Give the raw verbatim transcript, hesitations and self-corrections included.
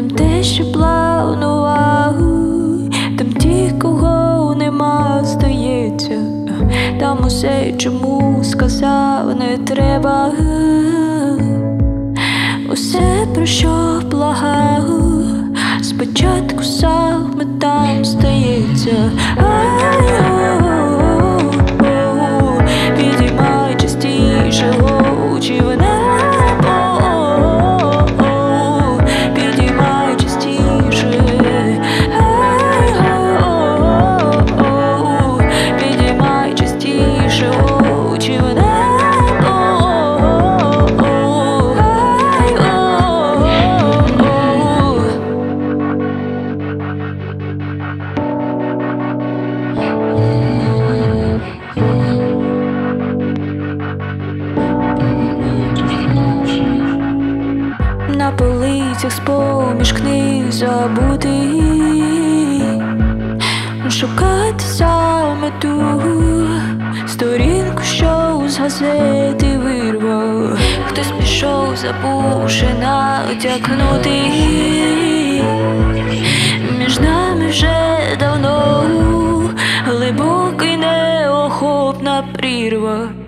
те, що планував, там ті, кого нема, здається. Там усе, чому сказав, не треба. Усе, про що благав, спочатку саме там стається. Підіймай частіше очі в небо, підіймай частіше, підіймай частіше очі в небо. На полицях з-поміж книг забутий, шукати саме ту сторінку, що з газети вирвав. Хтось пішов, забувши натякнути. Між нами вже давно глибокий неохопна прірва.